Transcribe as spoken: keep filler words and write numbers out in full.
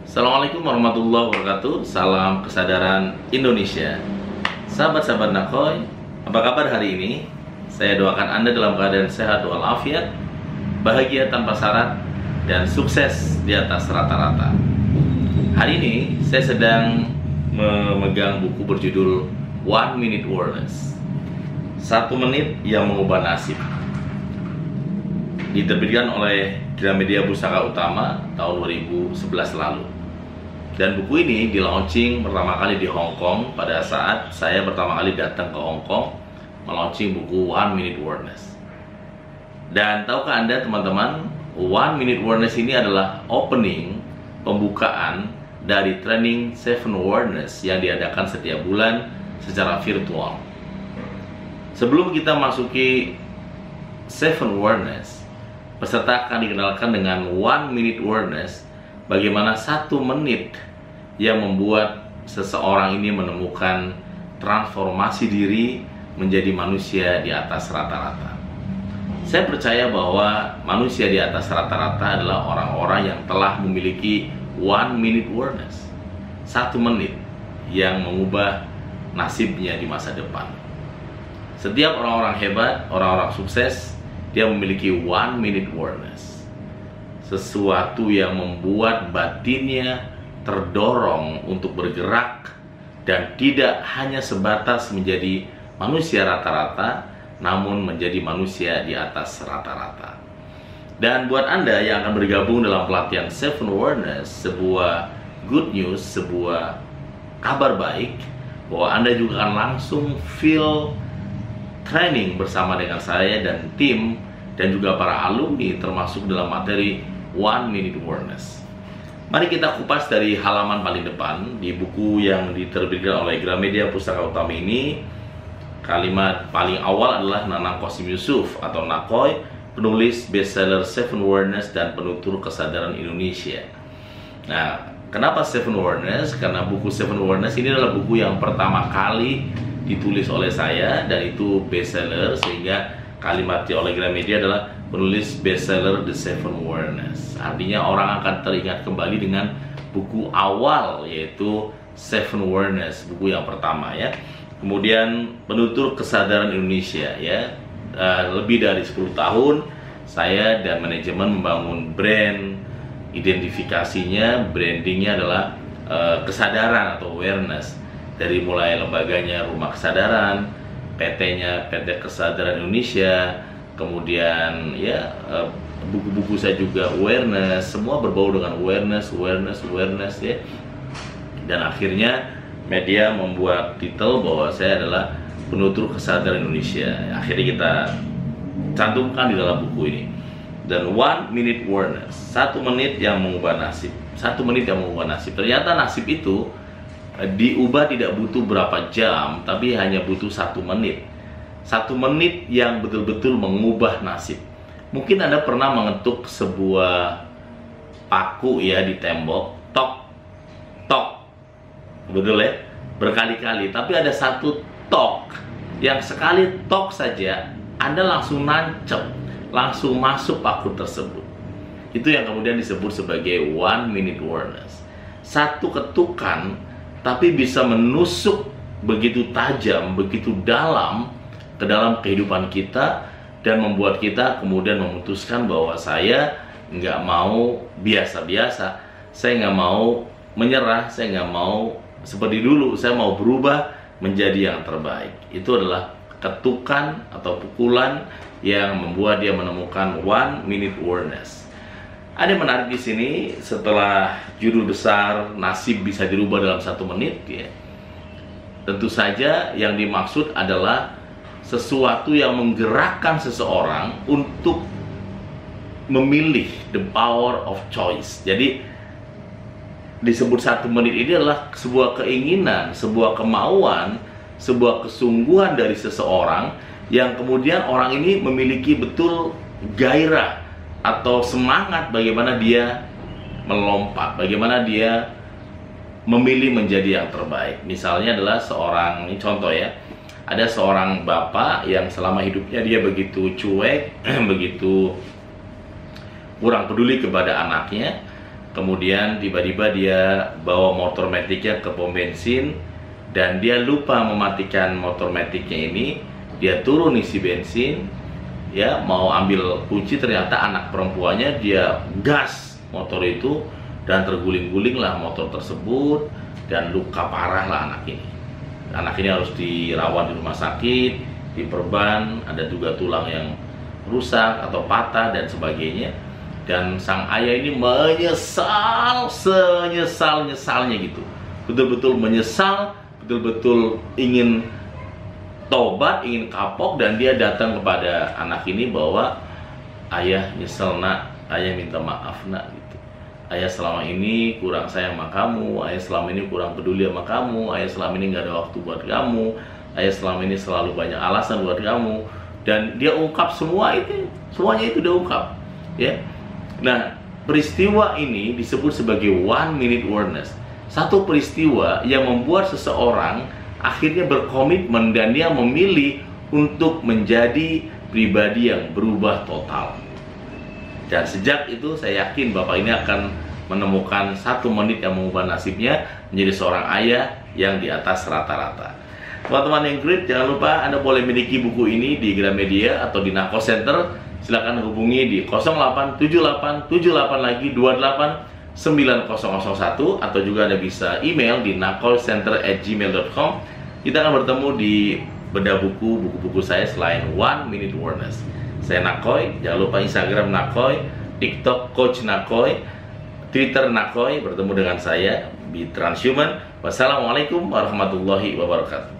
Assalamualaikum warahmatullahi wabarakatuh. Salam kesadaran Indonesia. Sahabat-sahabat Nakoy, apa kabar hari ini? Saya doakan Anda dalam keadaan sehat walafiat, bahagia tanpa syarat, dan sukses di atas rata-rata. Hari ini saya sedang memegang buku berjudul One Minute Awareness, Satu menit yang mengubah nasib. Diterbitkan oleh Gramedia Pustaka Utama tahun dua ribu sebelas lalu. Dan buku ini di-launching pertama kali di Hong Kong pada saat saya pertama kali datang ke Hong Kong melaunching buku One Minute Awareness. Dan tahukah Anda teman-teman, One Minute Awareness ini adalah opening, pembukaan dari training Seven Awareness yang diadakan setiap bulan secara virtual. Sebelum kita masuki Seven Awareness, peserta akan dikenalkan dengan One Minute Awareness, bagaimana satu menit yang membuat seseorang ini menemukan transformasi diri menjadi manusia di atas rata-rata. Saya percaya bahwa manusia di atas rata-rata adalah orang-orang yang telah memiliki One Minute Awareness, satu menit yang mengubah nasibnya di masa depan. Setiap orang-orang hebat, orang-orang sukses, dia memiliki One Minute Awareness, sesuatu yang membuat batinnya terdorong untuk bergerak dan tidak hanya sebatas menjadi manusia rata-rata, namun menjadi manusia di atas rata-rata. Dan buat Anda yang akan bergabung dalam pelatihan Seven Awareness, sebuah good news, sebuah kabar baik, bahwa Anda juga akan langsung feel training bersama dengan saya dan tim, dan juga para alumni termasuk dalam materi One Minute Awareness. Mari kita kupas dari halaman paling depan di buku yang diterbitkan oleh Gramedia Pustaka Utama ini. Kalimat paling awal adalah Nanang Qasim Yusuf atau Nakoy, penulis bestseller Seven Awareness dan penutur kesadaran Indonesia. Nah, kenapa Seven Awareness? Karena buku Seven Awareness ini adalah buku yang pertama kali ditulis oleh saya dan itu bestseller, sehingga kalimatnya oleh Gramedia adalah penulis bestseller The Seven Awareness. Artinya orang akan teringat kembali dengan buku awal, yaitu Seven Awareness, buku yang pertama ya. Kemudian penutur kesadaran Indonesia ya. Uh, lebih dari sepuluh tahun saya dan manajemen membangun brand, identifikasinya, brandingnya adalah uh, kesadaran atau awareness. Dari mulai lembaganya Rumah Kesadaran, P T-nya P T Kesadaran Indonesia, kemudian ya buku-buku saya juga awareness, semua berbau dengan awareness, awareness, awareness ya. Dan akhirnya media membuat titel bahwa saya adalah penutur kesadaran Indonesia. Akhirnya kita cantumkan di dalam buku ini. Dan One Minute Awareness, satu menit yang mengubah nasib, satu menit yang mengubah nasib. Ternyata nasib itu diubah tidak butuh berapa jam, tapi hanya butuh satu menit. Satu menit yang betul-betul mengubah nasib. Mungkin Anda pernah mengetuk sebuah paku ya di tembok, tok, tok, betul ya, berkali-kali. Tapi ada satu tok yang sekali tok saja Anda langsung nancep, langsung masuk paku tersebut. Itu yang kemudian disebut sebagai One Minute Awareness. Satu ketukan tapi bisa menusuk begitu tajam, begitu dalam ke dalam kehidupan kita, dan membuat kita kemudian memutuskan bahwa saya nggak mau biasa-biasa, saya nggak mau menyerah, saya nggak mau seperti dulu, saya mau berubah menjadi yang terbaik. Itu adalah ketukan atau pukulan yang membuat dia menemukan One Minute Awareness. Ada yang menarik di sini, setelah judul besar nasib bisa dirubah dalam satu menit ya, tentu saja yang dimaksud adalah sesuatu yang menggerakkan seseorang untuk memilih, the power of choice. Jadi disebut satu menit ini adalah sebuah keinginan, sebuah kemauan, sebuah kesungguhan dari seseorang yang kemudian orang ini memiliki betul gairah atau semangat bagaimana dia melompat, bagaimana dia memilih menjadi yang terbaik. Misalnya adalah seorang, ini contoh ya, ada seorang bapak yang selama hidupnya dia begitu cuek, begitu kurang peduli kepada anaknya. kemudian tiba-tiba dia bawa motor metiknya ke pom bensin dan dia lupa mematikan motor metiknya ini. Dia turun isi bensin, ya mau ambil kunci, ternyata anak perempuannya dia gas motor itu dan terguling-guling lah motor tersebut dan luka parah lah anak ini. Anak ini harus dirawat di rumah sakit, diperban, ada juga tulang yang rusak atau patah dan sebagainya. Dan sang ayah ini menyesal senyesal-nyesalnya gitu, betul-betul menyesal, betul-betul ingin tobat, ingin kapok, dan dia datang kepada anak ini bahwa ayah nyesel nak, ayah minta maaf nak gitu. Ayah selama ini kurang sayang sama kamu, ayah selama ini kurang peduli sama kamu, ayah selama ini nggak ada waktu buat kamu, ayah selama ini selalu banyak alasan buat kamu. Dan dia ungkap semua itu, semuanya itu dia ungkap, ya. Nah, peristiwa ini disebut sebagai one minute awareness. Satu peristiwa yang membuat seseorang akhirnya berkomitmen dan dia memilih untuk menjadi pribadi yang berubah total. Dan sejak itu saya yakin Bapak ini akan menemukan satu menit yang mengubah nasibnya menjadi seorang ayah yang di atas rata-rata. Teman-teman yang great, jangan lupa Anda boleh miliki buku ini di Gramedia atau di Nako Center. Silakan hubungi di nol delapan tujuh delapan tujuh delapan lagi dua delapan sembilan nol nol satu atau juga Anda bisa email di nakolcenter at gmail dot com. Kita akan bertemu di bedah buku, buku-buku saya selain One Minute Awareness. Saya Nakoy, jangan lupa Instagram Nakoy, TikTok Coach Nakoy, Twitter Nakoy, bertemu dengan saya di Transhuman. Wassalamualaikum warahmatullahi wabarakatuh.